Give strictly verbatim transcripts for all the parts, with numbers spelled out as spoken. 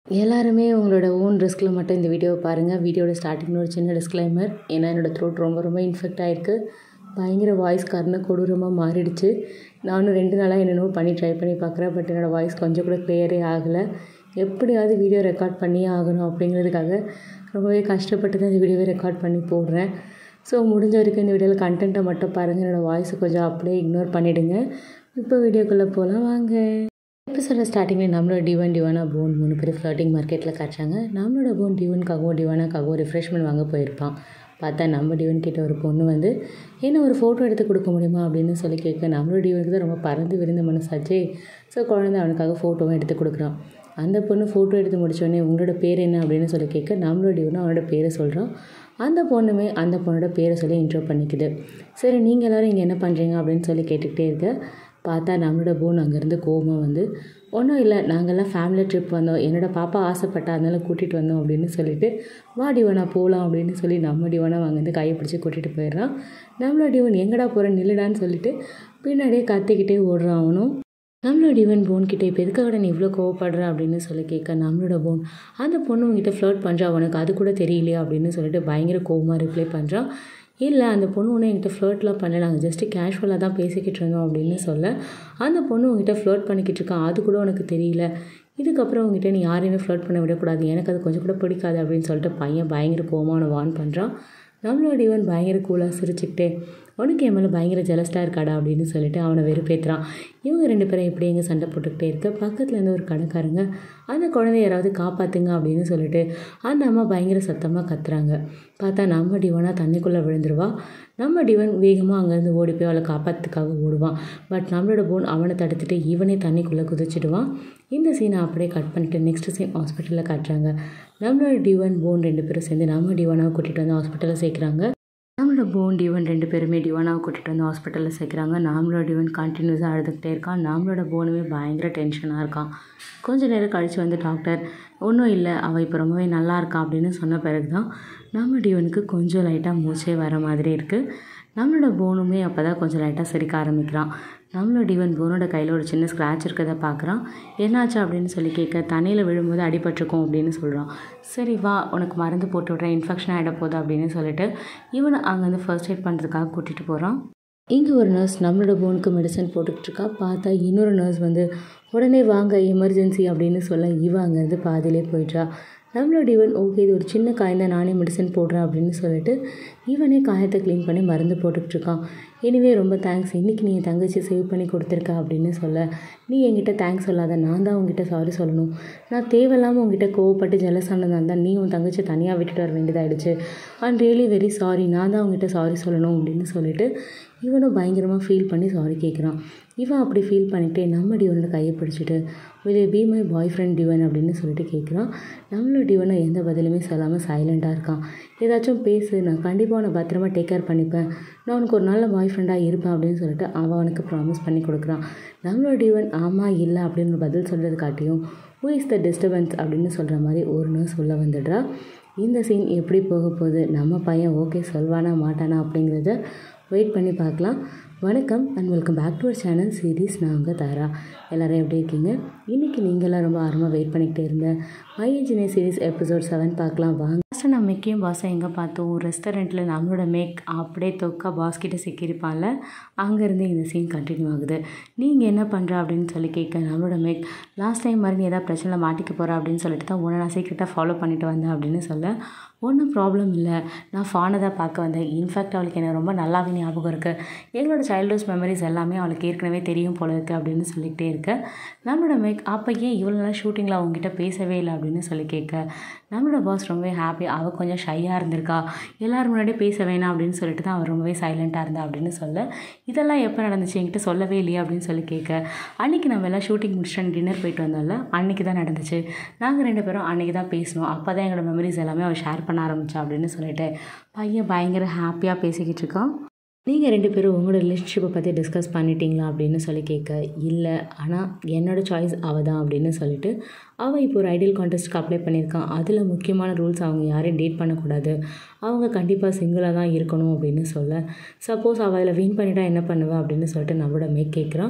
எல்லாருமே உங்களோட ஓன் ரிஸ்கில் மட்டும் இந்த வீடியோவை பாருங்கள். வீடியோட ஸ்டார்டிங்கில் ஒரு சின்ன டிஸ்க்ளைமர். ஏன்னா என்னோடய த்ரோட் ரொம்ப ரொம்ப இன்ஃபெக்ட் ஆகிருக்கு. பயங்கர வாய்ஸ் காரணம் கொடூரமாக மாறிடுச்சு. நானும் ரெண்டு நாளாக என்னென்னோ பண்ணி ட்ரை பண்ணி பார்க்குறேன். பட் என்னோடய வாய்ஸ் கொஞ்சம் கூட கிளியரே ஆகலை. எப்படியாவது வீடியோ ரெக்கார்ட் பண்ணியே ஆகணும் அப்படிங்கிறதுக்காக ரொம்பவே கஷ்டப்பட்டு தான் இந்த வீடியோவை ரெக்கார்ட் பண்ணி போடுறேன். ஸோ முடிஞ்ச வரைக்கும் இந்த வீடியோவில் கண்டென்ட்டை மட்டும் பாருங்கள். என்னோடய வாய்ஸை கொஞ்சம் அப்படியே இக்னோர் பண்ணிவிடுங்க. இப்போ வீடியோக்குள்ளே போகலாம் வாங்க. எபிசோட ஸ்டார்டிங்கில் நம்மளோட டிவன் டிவானா போன் மூணு பேர் ஃப்ளோட்டிங் மார்க்கெட்டில் காட்டுறாங்க. நம்மளோட போன் டிவனுக்காகவும் டிவானாக்காகவும் ரிஃப்ரெஷ்மெண்ட் வாங்க போயிருப்பான். பார்த்தா நம்ம டிவன் கிட்ட ஒரு பொண்ணு வந்து என்ன ஒரு ஃபோட்டோ எடுத்து கொடுக்க முடியுமா அப்படின்னு சொல்லி கேட்க, நம்மளோட டிவனுக்கு தான் ரொம்ப பறந்து விரிந்த மனசாச்சே. ஸோ குழந்தை அவனுக்காக ஃபோட்டோவும் எடுத்து கொடுக்குறான். அந்த பொண்ணு ஃபோட்டோ எடுத்து முடித்தோடனே உங்களோட பேர் என்ன அப்படின்னு சொல்லி கேட்க, நம்மளோட டிவனும் அவனோட பேரை சொல்கிறான். அந்த பொண்ணுமே அந்த பொண்ணோட பேரை சொல்லி இன்ட்ரோ பண்ணிக்குது. சரி நீங்கள் எல்லோரும் இங்கே என்ன பண்ணுறீங்க அப்படின்னு சொல்லி கேட்டுக்கிட்டே இருக்க, பார்த்தா நம்மளோட போன் அங்கேருந்து கோவமாக வந்து, ஒன்றும் இல்லை, நாங்கள்லாம் ஃபேமிலி ட்ரிப் வந்தோம், என்னோடய பாப்பா ஆசைப்பட்டா அதனால கூட்டிகிட்டு வந்தோம் அப்படின்னு சொல்லிட்டு, வா டிவனா போகலாம் அப்படின்னு சொல்லி நம்ம டிவனா அங்கேருந்து கையை பிடிச்சி கூட்டிகிட்டு போயிடுறான். நம்மளோட டிவன் எங்கடா போகிற நில்லுடான்னு சொல்லிட்டு பின்னாடியே கத்திக்கிட்டே ஓடுறான் அவனும். நம்மளோட டிவன் போன்கிட்ட இப்போ எதுக்காக நீ இவ்வளோ கோவப்படுற அப்படின்னு சொல்லி கேட்க, நம்மளோட போன் அந்த பொண்ணு உங்ககிட்ட ஃப்ளர்ட் பண்ணுறா, அவனுக்கு அது கூட தெரியலையா அப்படின்னு சொல்லிட்டு பயங்கர கோவமாக ரிப்ளை பண்ணுறான். இல்லை, அந்த பொண்ணு ஒன்று என்கிட்ட ஃப்ளர்ட்லாம் பண்ணல, நாங்கள் ஜஸ்ட்டு கேஷுவலாக தான் பேசிக்கிட்டு இருந்தோம் அப்படின்னு சொல்ல, அந்த பொண்ணு உங்ககிட்ட ஃப்ளர்ட் பண்ணிக்கிட்டு இருக்கான், அது கூட உனக்கு தெரியல, இதுக்கப்புறம் உங்ககிட்ட நீ யாரையுமே ஃப்ளர்ட் பண்ண விடக்கூடாது, எனக்கு அது கொஞ்சம் கூட பிடிக்காது அப்படின்னு சொல்லிட்டு பையன் பயங்கர கோவமாக அவனை வார்ன் பண்ணுறான். நம்மளோட இவன் பயங்கர கூலாக சிரிச்சுக்கிட்டே, உனக்கு என் மேலே பயங்கர ஜெலஸ்டாக இருக்காடா அப்படின்னு சொல்லிட்டு அவனை வெறுப்பேற்றுறான். இவங்க ரெண்டு பேரும் எப்படி எங்கே சண்டை போட்டுக்கிட்டே இருக்க, பக்கத்தில் இருந்து ஒரு கடைக்காரங்க அந்த குழந்தைய யாராவது காப்பாற்றுங்க அப்படின்னு சொல்லிட்டு அந்த அம்மா பயங்கர சத்தமாக கத்துறாங்க. பார்த்தா நம்ம டிவனாக தண்ணிக்குள்ளே விழுந்துருவா. நம்ம டிவன் வேகமாக அங்கேருந்து ஓடி போய் அவளை காப்பாற்றுறதுக்காக ஓடுவான். பட் நம்மளோட போன் அவனை தடுத்துட்டு இவனே தண்ணிக்குள்ளே குதிச்சிடுவான். இந்த சீனை அப்படியே கட் பண்ணிட்டு நெக்ஸ்ட் சீன் ஹாஸ்பிட்டலில் காட்டுறாங்க. நம்மளோட டிவன் போன் ரெண்டு பேரும் சேர்ந்து நம்ம டிவனாவை கூட்டிகிட்டு வந்து ஹாஸ்பிட்டலில் சேர்க்குறாங்க. நம்மளோட போன் டிவன் ரெண்டு பேருமே டிவனாவை கூட்டிகிட்டு வந்து ஹாஸ்பிட்டலில் சேர்க்குறாங்க. நம்மளோட டிவன் கண்டினியூஸாக அழுதுகிட்டே இருக்கான். நம்மளோட போனுமே பயங்கர டென்ஷனாக இருக்கான். கொஞ்சம் நேரம் கழித்து வந்து டாக்டர் ஒன்றும் இல்லை, அவள் இப்போ ரொம்பவே நல்லா இருக்கா அப்படின்னு சொன்ன பிறகு தான் நம்ம டிவனுக்கு கொஞ்சம் லைட்டாக மூச்சே வர மாதிரி இருக்குது. நம்மளோட போனுமே அப்போ தான் கொஞ்சம் லைட்டாக சிரிக்க ஆரம்பிக்கிறான். நம்மளோட டிவன் போனோட கையில் ஒரு சின்ன ஸ்க்ராட்ச் இருக்கிறத பார்க்குறான். என்னாச்சு அப்படின்னு சொல்லி கேட்க, தண்ணியில் விழும்போது அடிபட்டிருக்கோம் அப்படின்னு சொல்கிறான். சரி வா, உனக்கு மருந்து போட்டு விட்றேன், இன்ஃபெக்ஷன் ஆகிட போகுது அப்படின்னு சொல்லிட்டு இவனை அங்கேருந்து ஃபர்ஸ்ட் எய்ட் பண்ணுறதுக்காக கூட்டிகிட்டு போகிறான். இங்கே ஒரு நர்ஸ் நம்மளோட போனுக்கு மெடிசன் போட்டுக்கிட்டு இருக்கா. பார்த்தா இன்னொரு நர்ஸ் வந்து உடனே வாங்க எமர்ஜென்சி அப்படின்னு சொல்ல, இவன் அங்கேருந்து பாதியிலே போயிட்டா. நம்மளோட டிவன் ஓகே இது ஒரு சின்ன காயம், நானே மெடிசன் போடுறேன் அப்படின்னு சொல்லிட்டு இவனே காயத்தை க்ளீன் பண்ணி மருந்து போட்டுக்கிட்டு இருக்கான். எனிவே ரொம்ப தேங்க்ஸ், இன்றைக்கி நீ என் தங்கச்சி சேவ் பண்ணி கொடுத்துருக்க அப்படின்னு சொல்ல, நீ என்கிட்ட தேங்க்ஸ் சொல்லாத, நான் தான் உங்ககிட்ட சாரி சொல்லணும், நான் தேவையில்லாமல் உங்ககிட்ட கோவப்பட்டு ஜெலஸ் ஆனதால் தான் நீ உன் தங்கச்சி தனியாக விட்டுட்டு வர வேண்டியதாகிடுச்சு, ஐம் ரியலி வெரி சாரி, நான் தான் உங்ககிட்ட சாரி சொல்லணும் அப்படின்னு சொல்லிட்டு இவனும் பயங்கரமாக ஃபீல் பண்ணி சாரி கேட்குறான். இவன் அப்படி ஃபீல் பண்ணிவிட்டு நம்ம டிவனோட கையை பிடிச்சிட்டு will you be my boyfriend Divan அப்படின்னு சொல்லிட்டு கேட்குறான். நம்மளோட டிவனை எந்த பதிலுமே சொல்லாமல் சைலண்ட்டாக இருக்கான். ஏதாச்சும் பேசு, நான் கண்டிப்பாக அவனை பத்திரமா டேக் கேர் பண்ணிப்பேன், நான் உனக்கு ஒரு நல்ல பாய் ஃப்ரெண்டாக இருப்பேன் அப்படின்னு சொல்லிட்டு அவன் அவனுக்கு ப்ராமிஸ் பண்ணி கொடுக்குறான். நம்மளோட டிவன் ஆமாம் இல்லை அப்படின்னு பதில் சொல்கிறது காட்டியும் ஹூ இஸ் த டிஸ்டர்பன்ஸ் அப்படின்னு சொல்கிற மாதிரி ஒரு நர்ஸ் சொல்ல வந்துடுறா. இந்த சீன் எப்படி போக போகுது, நம்ம பையன் ஓகே சொல்வானா மாட்டானா அப்படிங்கிறத வெயிட் பண்ணி பார்க்கலாம். வணக்கம் and welcome back to our channel series. நான் உங்கள் தாரா. எல்லோரும் எப்படி இருக்கீங்க? இன்றைக்கி நீங்களாம் ரொம்ப ஆர்வமாக வெயிட் பண்ணிக்கிட்டே இருந்தேன் my engineer series episode seven பார்க்கலாம் வாங்க. ஃபஸ்ட்டு நான் மெக்கையும் பாஸை எங்கே பார்த்தோம், ரெஸ்டாரண்ட்டில் நம்மளோட மேக் அப்படியே தொக்கா பாஸ் கிட்டே சிக்கியிருப்பான்ல, அங்கேருந்து இந்த சீன் கண்டினியூ ஆகுது. நீங்கள் என்ன பண்ணுற அப்படின்னு சொல்லி கேட்க, நம்மளோட மேக் லாஸ்ட் டைம் மாதிரி நீ எதாவது பிரச்சனை மாட்டிக்க போகிற அப்படின்னு சொல்லிட்டு தான் உன்னை நான் சீக்கிரட்டாக ஃபாலோ பண்ணிட்டு வந்தேன் அப்படின்னு சொல்ல, ஒன்றும் ப்ராப்ளம் இல்லை, நான் ஃபானை தான் பார்க்க வந்தேன், இன்ஃபேக்ட் அவளுக்கு எனக்கு ரொம்ப நல்லாவே ஞாபகம் இருக்குது, எங்களோட சைல்ட்ஹுட் மெமரிஸ் எல்லாமே அவளுக்கு ஏற்கனவே தெரியும் போல இருக்குது அப்படின்னு சொல்லிக்கிட்டே இருக்க, நம்மளோட மேக் அப்போ ஏன் இவ்வளோ நாள் ஷூட்டிங்கில் அவங்ககிட்ட பேசவே இல்லை அப்படின்னு சொல்லி கேட்க, நம்மளோட பாஸ் ரொம்பவே ஹாப்பி, அவள் கொஞ்சம் ஷையாக இருந்திருக்கா, எல்லோரும் முன்னாடியே பேச வேணாம் அப்படின்னு சொல்லிட்டு தான் அவள் ரொம்பவே சைலண்ட்டாக இருந்தா அப்படின்னு சொல்ல, இதெல்லாம் எப்போ நடந்துச்சு என்கிட்ட சொல்லவே இல்லையா அப்படின்னு சொல்லி கேட்க, அன்றைக்கி நம்ம எல்லாம் ஷூட்டிங் முடிச்சுட்டு டின்னர் போயிட்டு வந்தோம்ல, அன்றைக்கி தான் நடந்துச்சு, நாங்கள் ரெண்டு பேரும் அன்றைக்கி தான் பேசணும், அப்போ தான் எங்களோட மெமரிஸ் எல்லாமே அவள் ஷேர் பண்ண ஆரம்பித்தா அப்படின்னு சொல்லிட்டு பையன் பயங்கர ஹாப்பியாக பேசிக்கிட்டு இருக்கான். நீங்கள் ரெண்டு பேரும் உங்களோட ரிலேஷன்ஷிப்பை பற்றி டிஸ்கஸ் பண்ணிட்டீங்களா அப்படின்னு சொல்லி கேட்க, இல்லை ஆனால் என்னோடய சாய்ஸ் அவள் தான் அப்படின்னு சொல்லிட்டு அவள் இப்போ ஒரு ஐடியல் கான்டெஸ்ட்டுக்கு அப்ளை பண்ணியிருக்கான். அதில் முக்கியமான ரூல்ஸ் அவங்க யாரையும் டேட் பண்ணக்கூடாது, அவங்க கண்டிப்பாக சிங்கிளாக தான் இருக்கணும் அப்படின்னு சொல்ல, சப்போஸ் அவள் அதில் வின் பண்ணிட்டா என்ன பண்ணுவேன் அப்படின்னு சொல்லிட்டு நம்மளோட மேக் கேட்குறான்.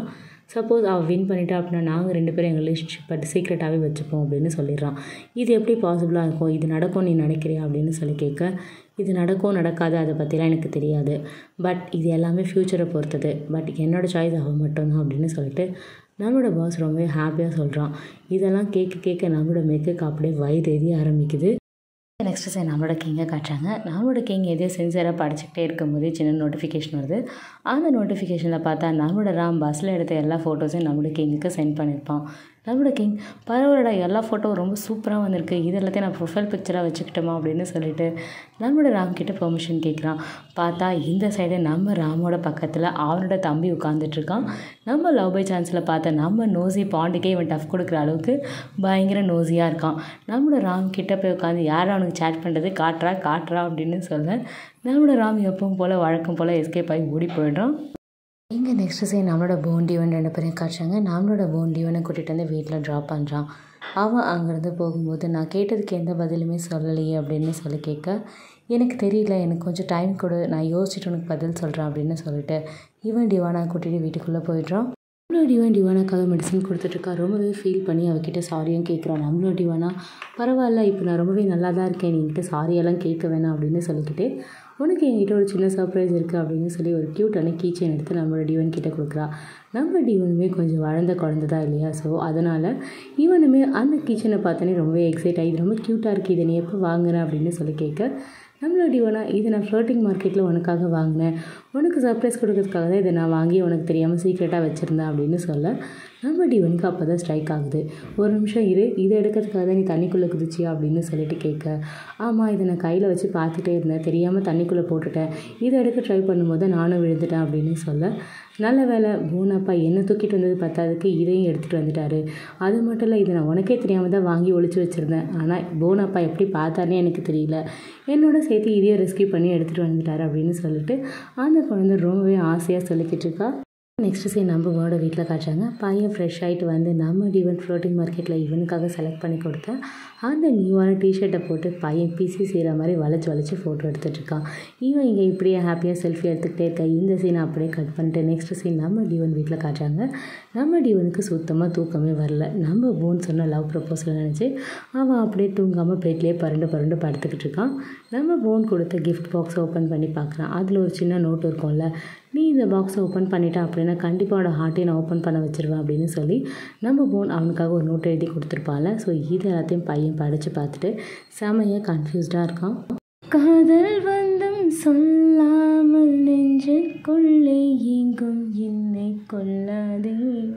சப்போஸ் அவள் வின் பண்ணிட்டா அப்படின்னா நாங்கள் ரெண்டு பேரும் எங்கள் ரிலேஷன்ஷிப் பட் சீக்ரெட்டாகவே வச்சுப்போம் அப்படின்னு சொல்லிடுறான். இது எப்படி பாசிபிளாக இருக்கும், இது நடக்கும் நீ நினைக்கிறியா அப்படின்னு சொல்லி கேட்க, இது நடக்கும் நடக்காது அதை பற்றிலாம் எனக்கு தெரியாது, பட் இது எல்லாமே ஃப்யூச்சரை பொறுத்தது, பட் என்னோடய சாய்ஸ் அவள் மட்டும்தான் அப்படின்னு சொல்லிட்டு நம்மளோட பாஸ் ரொம்பவே ஹாப்பியாக சொல்கிறான். இதெல்லாம் கேட்க கேட்க நம்மளோட மேக்குக்கு அப்படியே வயிறு எரிய ஆரம்பிக்குது. நெக்ஸ்ட்டு சைட் நம்மளோட கிங்கை காட்டுறாங்க. நம்மளோட கிங் எதையோ சென்சராக படிச்சுக்கிட்டே இருக்கும்போது சின்ன நோட்டிஃபிகேஷன் வருது. அந்த நோட்டிஃபிகேஷனில் பார்த்தா நம்மளோட ராம் பஸ்ஸில் எடுத்த எல்லா ஃபோட்டோஸையும் நம்மளோட கிங்குக்கு சென்ட் பண்ணியிருப்பான். நம்மளோட கிங் பரவாயில்லடா எல்லா ஃபோட்டோவும் ரொம்ப சூப்பராக வந்திருக்கு, இது எல்லாத்தையும் நான் ப்ரொஃபைல் பிக்சராக வச்சுக்கிட்டோமா அப்படின்னு சொல்லிட்டு நம்மளோட ராம் கிட்ட பெர்மிஷன் கேட்குறான். பார்த்தா இந்த சைடு நம்ம ராமோட பக்கத்தில் அவனோட தம்பி உட்காந்துட்ருக்கான். நம்ம லவ் பை சான்ஸில் பார்த்தா நம்ம நோசி பாண்டுக்கே இவன் டஃப் கொடுக்குற அளவுக்கு பயங்கர நோசியாக இருக்கான். நம்மளோட ராம் கிட்ட போய் உட்காந்து யாரும் அவனுக்கு சேட் பண்ணுறது காட்டுறா காட்டுறா அப்படின்னு சொல்ல நம்மளோட ராம் எப்பவும் போல் வழக்கம் போல் எஸ்கேப் ஆகி ஓடி போயிடுறான். இங்கே நெக்ஸ்ட்டு சைட் நம்மளோட போண்டிவன் ரெண்டு பேரையும் காட்டுறாங்க. நம்மளோட போண்டிவனை கூட்டிகிட்டு வந்து வீட்டில் ட்ராப் பண்ணுறான். அவன் அங்கேருந்து போகும்போது நான் கேட்டதுக்கு எந்த பதிலுமே சொல்லலையே அப்படின்னு சொல்லி கேட்க, எனக்கு தெரியல, எனக்கு கொஞ்சம் டைம் கொடு, நான் யோசிச்சுட்டு உனக்கு பதில் சொல்கிறேன் அப்படின்னு சொல்லிட்டு இவன் டிவானா கூட்டிகிட்டு வீட்டுக்குள்ளே போயிடுறான். நம்மளோட டிவான் டிவானாக்காக மெடிசன் கொடுத்துட்ருக்கா. ரொம்பவே ஃபீல் பண்ணி அவகிட்ட சாரியும் கேட்குறான். நம்மளோட டிவானா பரவாயில்ல, இப்போ நான் ரொம்பவே நல்லா தான் இருக்கேன், நீங்கிட்ட சாரியெல்லாம் கேட்க வேணாம் அப்படின்னு சொல்லிக்கிட்டு உனக்கு என்கிட்ட ஒரு சின்ன சர்ப்ரைஸ் இருக்குது அப்படின்னு சொல்லி ஒரு க்யூட்டான கீ செயின் எடுத்து நம்மளோட டிவன் கிட்டே கொடுக்குறா. நம்ம டிவனுமே கொஞ்சம் வளர்ந்த குழந்தை தான் இல்லையா, ஸோ அதனால் இவனுமே அந்த கீச்சனை பார்த்தோன்னே ரொம்பவே எக்ஸைட் ஆகி ரொம்ப க்யூட்டாக இருக்குது, இதை நீ எப்போ வாங்குறேன் அப்படின்னு சொல்லி கேட்க, நம்மளோட டிவனா இதை நான் ஃப்ளோட்டிங் மார்க்கெட்டில் உனக்காக வாங்கினேன், உனக்கு சர்ப்ரைஸ் கொடுக்கறதுக்காக தான் இதை நான் வாங்கி உனக்கு தெரியாமல் சீக்ரெட்டாக வச்சுருந்தேன் அப்படின்னு சொல்ல நம்ம டிவனுக்கு அப்போ தான் ஸ்ட்ரைக் ஆகுது. ஒரு நிமிஷம் இரு, இதை எடுக்கிறதுக்காக தான் நீ தண்ணிக்குள்ளே குதிச்சியா அப்படின்னு சொல்லிட்டு கேட்க, ஆமாம் இதை நான் கையில் வச்சு பார்த்துட்டே இருந்தேன், தெரியாமல் தண்ணிக்குள்ளே போட்டுட்டேன், இதை எடுக்க ட்ரை பண்ணும்போது நானும் விழுந்துட்டேன் அப்படின்னு சொல்ல, நல்ல வேலை போனப்பா என்ன தூக்கிட்டு வந்தது பத்தாதுக்கு இதையும் எடுத்துகிட்டு வந்துட்டாரு, அது மட்டும் இல்லை இதை நான் உனக்கே தெரியாமல் தான் வாங்கி ஒழிச்சு வச்சுருந்தேன், ஆனால் போனப்பா எப்படி பார்த்தானே எனக்கு தெரியல, என்னோட சேர்த்து இதையும் ரெஸ்கியூ பண்ணி எடுத்துகிட்டு வந்துட்டாரு அப்படின்னு சொல்லிட்டு அந்த குழந்தை ரொம்பவே ஆசையாக சொல்லிக்கிட்டு இருக்கா. நெக்ஸ்ட்டு சே நம்ம போட வீட்டில் காட்டுறாங்க. பையன் ஃப்ரெஷ் ஆகிட்டு வந்து நம்ம டிவன் ஃப்ளோட்டிங் மார்க்கெட்டில் இவனுக்காக செலக்ட் பண்ணி கொடுத்தேன் அந்த நியூவான டிஷர்ட்டை போட்டு பையன் பிசி செய்கிற மாதிரி வளைச்சி வளைச்சி ஃபோட்டோ எடுத்துகிட்ருக்கான். இவன் இங்கே இப்படியே ஹாப்பியாக செல்ஃபி எடுத்துக்கிட்டே இருக்க இந்த சீனை அப்படியே கட் பண்ணிட்டு நெக்ஸ்ட் சீன் நம்ம டிவன் வீட்டில் காட்டுறாங்க. நம்ம டிவனுக்கு சுத்தமாக தூக்கமே வரல. நம்ம போன் சொன்ன லவ் ப்ரப்போஸில் நினச்சி அவன் அப்படியே தூங்காமல் பெட்லேயே பரண்டு பரண்டு படுத்துக்கிட்டு இருக்கான். நம்ம போன் கொடுத்த கிஃப்ட் பாக்ஸ் ஓப்பன் பண்ணி பார்க்குறான். அதில் ஒரு சின்ன நோட் இருக்கும்ல, நீ இந்த பாக்ஸை ஓப்பன் பண்ணிட்டா அப்படின்னா கண்டிப்பாக அவனோட ஹார்ட்டையும் நான் ஓப்பன் பண்ண வச்சுருவேன் அப்படின்னு சொல்லி நம்ம போன் அவனுக்காக ஒரு நோட்டை எழுதி கொடுத்துருப்பாள். ஸோ இது எல்லாத்தையும் பையன் படித்து பார்த்துட்டு செமையாக கன்ஃபியூஸ்டாக இருக்கான். காதல் வந்தும் சொல்லாமல் நெஞ்சுக்குள்ளே எங்கும் என்னை கொல்லாதே,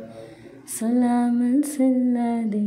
சொல்லாமல் செல்லாதே,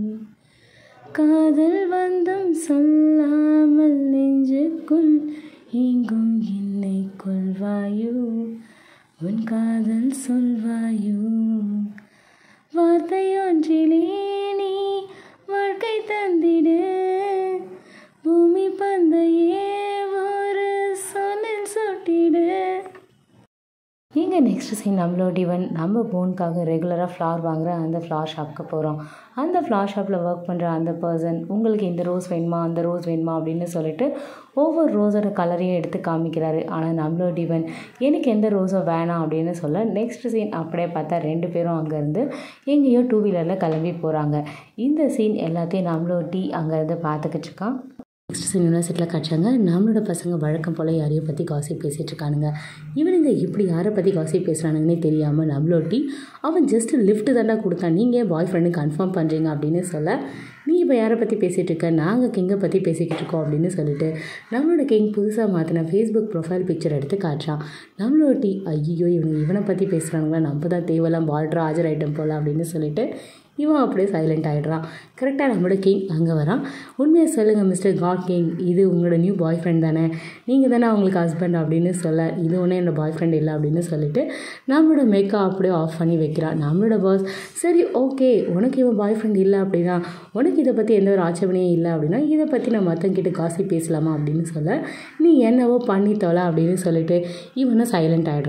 காதல் வந்தும் சொல்லாமல் நெஞ்சுக்குள் எங்கும் என்னை கொள்வாயோ, உன் காதல் சொல்வாயோ, வார்த்தையொன்றிலே நீ வாழ்க்கை தந்திடு, பூமி பந்தையே ஒரு சொன்னில் சுட்டிடு. இங்கே நெக்ஸ்ட் சீன் நம்மளோட டிவன் நம்ம போனுக்காக ரெகுலராக ஃப்ளார் வாங்குகிற அந்த ஃப்ளார் ஷாப்புக்கு போகிறோம். அந்த ஃப்ளார் ஷாப்பில் ஒர்க் பண்ணுற அந்த பர்சன் உங்களுக்கு இந்த ரோஸ் வேணுமா அந்த ரோஸ் வேணுமா அப்படின்னு சொல்லிட்டு ஒவ்வொரு ரோஸோட கலரையும் எடுத்து காமிக்கிறாரு. ஆனால் நம்மளோட டிவன் எனக்கு எந்த ரோஸோ வேணாம் அப்படின்னு சொல்ல நெக்ஸ்ட் சீன் அப்படியே பார்த்தா ரெண்டு பேரும் அங்கேருந்து எங்கேயோ டூ வீலரில் கிளம்பி போகிறாங்க. இந்த சீன் எல்லாத்தையும் நம்மளோட டி அங்கேருந்து பார்த்துக்கிட்டு இருக்கான். நெக்ஸ்ட் சீன் யூனிவர்சிட்டியில் காட்டுறாங்க. நம்மளோட பசங்க வழக்கம் போல் யாரையோ பற்றி காசிப் பேசிகிட்டு இருக்கானுங்க. இவனுங்க இப்படி யாரை பற்றி காசிப் பேசுகிறானுங்கன்னே தெரியாமல் நம்மளோட்டி அவன் ஜஸ்ட்டு லிஃப்ட்டு தாண்டா கொடுத்தான், நீங்கள் ஏன் பாய் ஃப்ரெண்டு கன்ஃபார்ம் பண்ணுறீங்க அப்படின்னு சொல்ல, நீ இப்போ யாரை பற்றி பேசிகிட்டு இருக்க, நாங்கள் கிங்கை பற்றி பேசிக்கிட்டு இருக்கோம் அப்படின்னு சொல்லிட்டு நம்மளோட கிங் புதுசாக மாற்றின ஃபேஸ்புக் ப்ரொஃபைல் பிக்சர் எடுத்து காட்டுறான். நம்மளோட்டி ஐயோ இவங்க இவனை பற்றி பேசுகிறானுங்களா, நம்ம தான் தேவையெல்லாம் பார்டர் ஆஜர் ஐட்டம் போல் அப்படின்னு சொல்லிட்டு இவன் அப்படியே சைலண்ட் ஆகிடுறான். கரெக்டாக நம்மளோட கிங் அங்கே வரான். உண்மையாக சொல்லுங்கள் மிஸ்டர் காட் கிங், இது உங்களோட நியூ பாய் ஃப்ரெண்ட் தானே, நீங்கள் தானே அவங்களுக்கு ஹஸ்பண்ட் அப்படின்னு சொல்ல, இது ஒன்றும் என்னோட பாய் ஃப்ரெண்ட் இல்லை அப்படின்னு சொல்லிட்டு நம்மளோட மேக்கப் அப்படியே ஆஃப் பண்ணி வைக்கிறான். நம்மளோட பாஸ் சரி ஓகே உனக்கு இவன் பாய் ஃப்ரெண்ட் இல்லை அப்படின்னா, உனக்கு இதை பற்றி எந்த ஒரு ஆட்சேபனையும் இல்லை அப்படின்னா, இதை பற்றி நான் மற்றவங்கிட்ட காசி பேசலாமா அப்படின்னு சொல்ல, நீ என்னவோ பண்ணி தொலை அப்படின்னு சொல்லிட்டு இவனும் சைலண்ட் ஆகிடுறான்.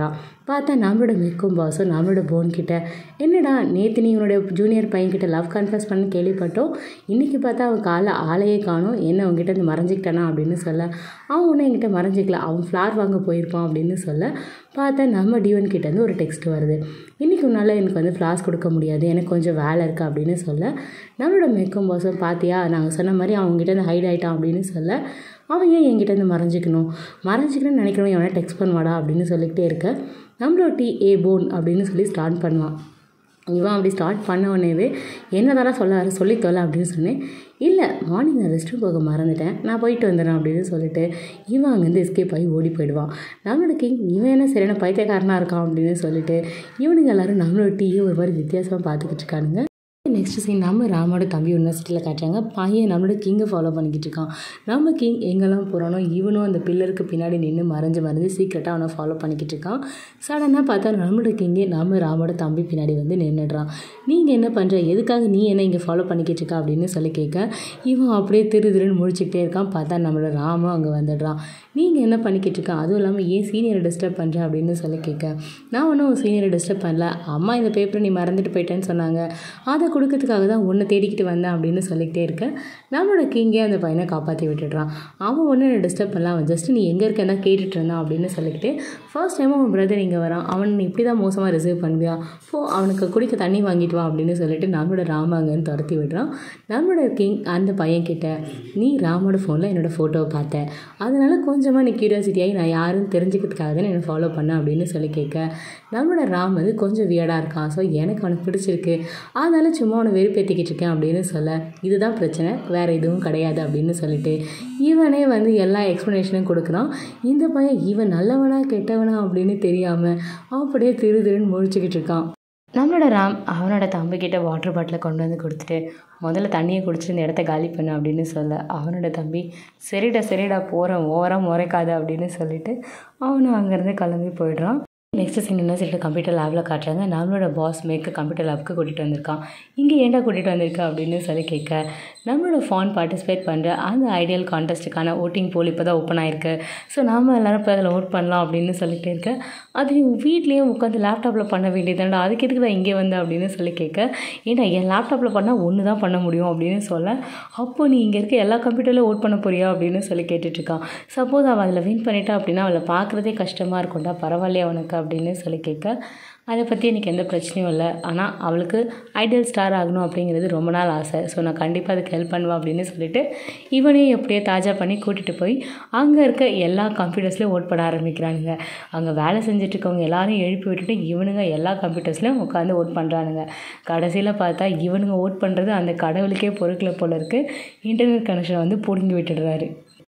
பார்த்தா நம்மளோட மிக்கும் பாஸும் நம்மளோட போன் கிட்ட, என்னடா நேற்று நீ உன்னோட ஜூனியர் பையன்கிட்ட லவ் கன்ஃபஸ் பண்ண கேள்விப்பட்டோம், இன்றைக்கி பார்த்தா அவன் காலை ஆளையே காணும், என்ன அவங்ககிட்ட இருந்து மறைஞ்சிக்கிட்டானா அப்படின்னு சொல்ல, அவன் ஒன்றும் என்கிட்ட மறைஞ்சிக்கல, அவன் ஃப்ளார் வாங்க போயிருப்பான் அப்படின்னு சொல்ல, பார்த்தா நம்ம டியூன் கிட்டேருந்து ஒரு டெக்ஸ்ட் வருது. இன்றைக்கி உன்னால் எனக்கு வந்து ஃப்ளாஸ் கொடுக்க முடியாது, எனக்கு கொஞ்சம் வேலை இருக்குது அப்படின்னு சொல்ல, நம்மளோட மேக்கம் பாஸும் பார்த்தியா நாங்கள் சொன்ன மாதிரி அவங்ககிட்ட இருந்து ஹைட் ஆகிட்டான் அப்படின்னு சொல்ல, அவன் ஏன் என்கிட்ட இருந்து மறைஞ்சிக்கணும் மறைஞ்சிக்கணும்னு நினைக்கிறவன் எவனா டெக்ஸ்ட் பண்ணுவாடா அப்படின்னு சொல்லிக்கிட்டே இருக்க, நம்மளோட டி ஏ போன் அப்படின்னு சொல்லி ஸ்டார்ட் பண்ணுவான். இவன் அப்படி ஸ்டார்ட் பண்ண உடனேவே என்ன தானே சொல்ல சொல்லி தொலை அப்படின்னு சொன்னேன். இல்லை மார்னிங் நான் ரெஸ்ட் ரூம் போக மறந்துட்டேன், நான் போயிட்டு வந்துடுறேன் அப்படின்னு சொல்லிட்டு இவன் அங்கேருந்து எஸ்கேப் ஆகி ஓடி போயிடுவான். நம்மளோட கிங் இவன் என்ன சரியான பைத்தியக்காரனாக இருக்கான் அப்படின்னு சொல்லிட்டு இவனுங்க எல்லோரும் நம்மளோட டீயை ஒரு மாதிரி வித்தியாசமாக பார்த்துக்கிட்டு இருக்கானுங்க. நெக்ஸ்ட் சீன் நம்ம ராமோட தம்பி யூனிவர்சிட்டியில் காட்டுறாங்க. பையன் நம்மளோட கிங்கை ஃபாலோ பண்ணிக்கிட்டு இருக்கான். நம்ம கிங் எங்கெல்லாம் போகிறானோ இவனும் அந்த பில்லருக்கு பின்னாடி நின்று மறைஞ்சு மறைஞ்சு சீக்கிரட்டாக அவனை ஃபாலோ பண்ணிக்கிட்டு இருக்கான். சடனாக பார்த்தா நம்மளோட கிங்கே நம்ம ராமோட தம்பி பின்னாடி வந்து நின்றுடுறான். நீங்கள் என்ன பண்ணுற, எதுக்காக நீ என்ன இங்கே ஃபாலோ பண்ணிக்கிட்டு இருக்கா அப்படின்னு சொல்லி கேட்க, இவன் அப்படியே திரு திருன்னு முழிச்சிக்கிட்டே இருக்கான். பார்த்தா நம்மளோட ராமும் அங்கே வந்துடுறான். நீங்கள் என்ன பண்ணிக்கிட்டு இருக்கான், அதுவும் இல்லாமல் ஏன் சீனியரை டிஸ்டர்ப் பண்ணுற அப்படின்னு சொல்லி கேட்க, நான் ஒன்றும் சீனியரை டிஸ்டர்ப் பண்ணல, அம்மா இந்த பேப்பரை நீ மறந்துட்டு போயிட்டேன்னு சொன்னாங்க, அதை கொடுக்கறதுக்காக தான் ஒன்று தேடிக்கிட்டு வந்தேன் அப்படின்னு சொல்லிக்கிட்டே இருக்கேன். நம்மளோட கிங்கே அந்த பையனை காப்பாற்றி விட்டுடுறான். அவன் ஒன்று என்னை டிஸ்டர்ப் பண்ணலாம், அவன் ஜஸ்ட்டு நீ எங்கே இருக்கேன் தான் கேட்டுட்டு இருந்தான் அப்படின்னு சொல்லிக்கிட்டு, ஃபர்ஸ்ட் டைம் அவன் பிரதர் இங்கே வரான், அவன் நீ இப்படி தான் மோசமாக ரிசீவ் பண்ணுவியா, போ அவனுக்கு குடிக்க தண்ணி வாங்கிட்டு வா அப்படின்னு சொல்லிட்டு நம்மளோட ராம அங்கேன்னு துரத்தி விடுறான். நம்மளோட கிங் அந்த பையன்கிட்ட, நீ ராமோட ஃபோனில் என்னோடய ஃபோட்டோவை பார்த்தேன், அதனால் கொஞ்சமாக நீ க்யூரியாசிட்டியாகி நான் யாருன்னு தெரிஞ்சுக்கிறதுக்காக தான் என்னை ஃபாலோ பண்ணேன் அப்படின்னு சொல்லி கேட்க, நம்மளோட ராம் வந்து கொஞ்சம் வியர்டாக இருக்கான், ஸோ எனக்கு அவனுக்கு பிடிச்சிருக்கு, அதனால் சும்மா அவனை வெறுப்பேற்றிக்கிட்டு இருக்கேன் அப்படின்னு சொல்ல, இதுதான் பிரச்சனை வேறு எதுவும் கிடையாது அப்படின்னு சொல்லிட்டு இவனே வந்து எல்லா எக்ஸ்ப்ளனேஷனும் கொடுக்குறான். இந்த பையன் இவன் நல்லவனா கெட்டவனா அப்படின்னு தெரியாமல் அப்படியே திரு திருன்னு முழிச்சுக்கிட்டு இருக்கான். நம்மளோட ராம் அவனோட தம்பிக்கிட்ட வாட்டர் பாட்டிலை கொண்டு வந்து கொடுத்துட்டு, முதல்ல தண்ணியை குடிச்சிட்டு இந்த இடத்த காலி பண்ணு அப்படின்னு சொல்ல, அவனோட தம்பி சரிடா சரிடா போகிறேன் ஓரம் முறைக்காது அப்படின்னு சொல்லிட்டு அவனும் அங்கேருந்து கிளம்பி போயிடுறான். நெக்ஸ்ட் சீன் யூனிவர்சிட்டியில் கம்ப்யூட்டர் லேபில் காட்டுறாங்க. நம்மளோட பாஸ் மேற்கு கம்ப்யூட்டர் லேபுக்கு கூட்டிகிட்டு வந்திருக்கான். இங்கே ஏன்டா கூட்டிகிட்டு வந்திருக்கா அப்படின்னு சொல்லி கேட்க, நம்மளோட ஃபான் பார்ட்டிசிபேட் பண்ணுற அந்த ஐடியல் கான்டெஸ்ட்டுக்கான ஓட்டிங் போல் இப்போ தான் ஓப்பன் ஆகிருக்கு, ஸோ நாம் எல்லோரும் இப்போ அதில் ஓட் பண்ணலாம் அப்படின்னு சொல்லிட்டு இருக்க, அது வீட்லேயும் உட்காந்து லேப்டாப்பில் பண்ண வேண்டியதுண்டா, அதுக்கு எதுக்கு தான் இங்கே வந்தேன் அப்படின்னு சொல்லி கேட்க, ஏன்டா என் லேப்டாப்பில் பண்ணால் ஒன்று தான் பண்ண முடியும் அப்படின்னு சொல்ல, அப்போ நீ இங்கே இருக்க எல்லா கம்ப்யூட்டர்லையும் ஓட் பண்ண போறியா அப்படின்னு சொல்லி கேட்டுட்ருக்கான். சப்போஸ் அவள் அதில் வின் பண்ணிட்டா அப்படின்னா அவளை பார்க்குறதே கஷ்டமாக இருக்கும்டா, பரவாயில்லையா அவனுக்கு அப்படின்னு சொல்லி கேட்க, அதை பற்றி எனக்கு எந்த பிரச்சனையும் இல்லை, ஆனால் அவளுக்கு ஐடியல் ஸ்டார் ஆகணும் அப்படிங்கிறது ரொம்ப நாள் ஆசை, ஸோ நான் கண்டிப்பாக அதுக்கு ஹெல்ப் பண்ணுவேன் அப்படின்னு சொல்லிட்டு இவனையும் எப்படியே தாஜா பண்ணி கூட்டிகிட்டு போய் அங்கே இருக்க எல்லா கம்ப்யூட்டர்ஸ்லேயும் ஓட் பண்ண ஆரம்பிக்கிறானுங்க. அங்கே வேலை செஞ்சுட்ருக்கவங்க எல்லாரையும் எழுப்பி விட்டுட்டு இவனுங்க எல்லா கம்ப்யூட்டர்ஸ்லேயும் உட்காந்து ஓட் பண்ணுறானுங்க. கடைசியில் பார்த்தா இவனுங்க ஓட் பண்ணுறது அந்த கடவுளுக்கே பொருட்களை போல இருக்குது, இன்டர்நெட் கனெக்ஷனை வந்து பிடுங்கி விட்டுடுறாரு.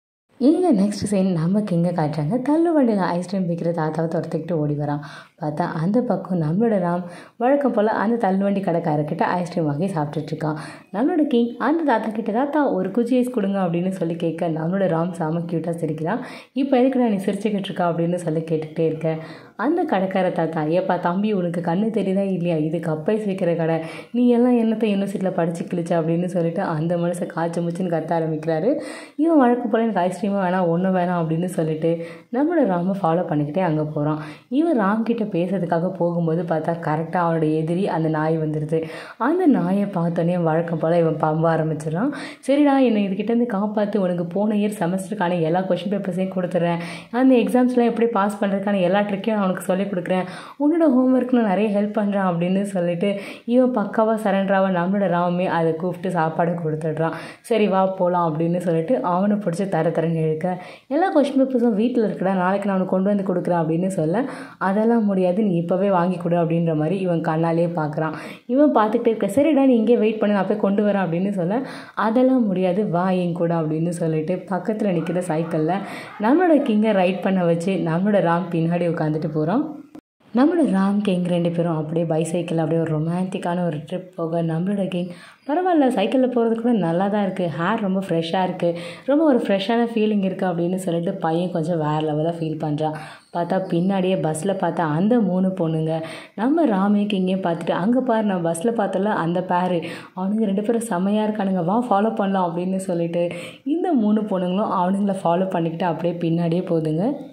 இங்கே நெக்ஸ்ட் சீன் நமக்கு இங்கே காட்டுறாங்க. தள்ளு வண்டியில் ஐஸ்கிரீம் விற்கிற தாத்தாவை துரத்துக்கிட்டு ஓடி வரான். பார்த்தா அந்த பக்கம் நம்மளோட ராம் வழக்கம் போல் அந்த தள்ளுவண்டி கடைக்காரர்கிட்ட ஐஸ்கிரீம் வாங்கி சாப்பிட்டுட்ருக்கான். நம்மளோட கிங் அந்த தாத்தா கிட்ட, தாத்தா ஒரு குச்சி ஐஸ் கொடுங்க அப்படின்னு சொல்லி கேட்க, நம்மளோட ராம் சாம க்யூட்டாக சிரிக்கிறான். இப்போ எதுக்குடா நீ சிரிச்சுக்கிட்டு இருக்கா அப்படின்னு சொல்லி கேட்டுக்கிட்டே இருக்க, அந்த கடைக்கார தாத்தா, ஏப்பா தம்பி உனக்கு கண்ணு தெரியுதா இல்லையா, இது கப்பைஸ் விற்கிற கடை, நீ எல்லாம் என்னத்தை யூனிவர்சிட்டியில் படித்து கிழிச்சா அப்படின்னு சொல்லிட்டு அந்த மனசை காய்ச்சி முச்சுன்னு கத்த ஆரம்பிக்கிறாரு. இவன் வழக்கு போல் எனக்கு ஐஸ்கிரீமாக வேணாம் ஒன்றும் வேணாம் அப்படின்னு சொல்லிட்டு நம்மளோட ராமை ஃபாலோ பண்ணிக்கிட்டே அங்கே போகிறான். இவன் ராம் கிட்ட பேசுறதுக்காக போகும்போது பார்த்தா கரெக்டாக அவனோட எதிரி அந்த நாய் வந்துடுது. அந்த நாயை பார்த்தோன்னே வழக்கம் போல் இவன் பம்ப ஆரம்பிச்சிடறான். சரிடா என்னை இதுக்கிட்டேருந்து காப்பாற்று, உனக்கு போன இயர் செமஸ்டருக்கான எல்லா கொஷின் பேப்பர்ஸையும் கொடுத்துட்றேன், அந்த எக்ஸாம்ஸ்லாம் எப்படி பாஸ் பண்ணுறதுக்கான எல்லா ட்ரிக்கையும் அவனுக்கு சொல்லிக் கொடுக்குறேன், உன்னோட ஹோம்ஒர்க் நான் நிறைய ஹெல்ப் பண்ணுறான் அப்படின்னு சொல்லிட்டு இவன் பக்காவாக சரண்டராக நம்மளோட ராமே அதை கூப்பிட்டு சாப்பாடு கொடுத்துட்றான். சரி வா போகலாம் அப்படின்னு சொல்லிட்டு அவனை பிடிச்சி தர தரன்னு இழுக்க, எல்லா கொஷின் பேப்பர்ஸும் வீட்டில் இருக்கடா, நாளைக்கு நான் அவனுக்கு கொண்டு வந்து கொடுக்குறேன் அப்படின்னு சொல்ல, அதெல்லாம் முடியாது நீ இப்போவே வாங்கி கொடு அப்படின்ற மாதிரி இவன் கண்ணாலேயே பார்க்குறான். இவன் பார்த்துக்கிட்டே இருக்க, சரிடா நீ இங்கே வெயிட் பண்ணு நான் போய் கொண்டு வரேன் அப்படின்னு சொல்ல, அதெல்லாம் முடியாது வா என் கூட அப்படின்னு சொல்லிட்டு பக்கத்தில் நிற்கிற சைக்கிளில் நம்மளோட கிங்கை ரைட் பண்ண வச்சு நம்மளோட ராம் பின்னாடி உட்காந்துட்டு போகிறோம். நம்மளோட ராம் கிங் ரெண்டு பேரும் அப்படியே பைசைக்கிள் அப்படியே ஒரு ரொமான்டிக்கான ஒரு ட்ரிப் போக, நம்மளோட கிங் பரவாயில்ல சைக்கிளில் போகிறது கூட நல்லா தான் இருக்குது, ஹேர் ரொம்ப ஃப்ரெஷ்ஷாக இருக்குது, ரொம்ப ஒரு ஃப்ரெஷ்ஷான ஃபீலிங் இருக்குது அப்படின்னு சொல்லிட்டு பையன் கொஞ்சம் வேறு லெவலாக ஃபீல் பண்ணுறான். பார்த்தா பின்னாடியே பஸ்ஸில் பார்த்தா அந்த மூணு பொண்ணுங்க நம்ம ராமே கிங்கையும் பார்த்துட்டு, அங்கே பாரு நான் பஸ்ஸில் பார்த்தல அந்த பேரு, அவனுங்க ரெண்டு பேரும் செம்மையாக இருக்கானுங்க வா ஃபாலோ பண்ணலாம் அப்படின்னு சொல்லிட்டு இந்த மூணு பொண்ணுங்களும் அவனுங்களை ஃபாலோ பண்ணிக்கிட்டு அப்படியே பின்னாடியே போகுதுங்க.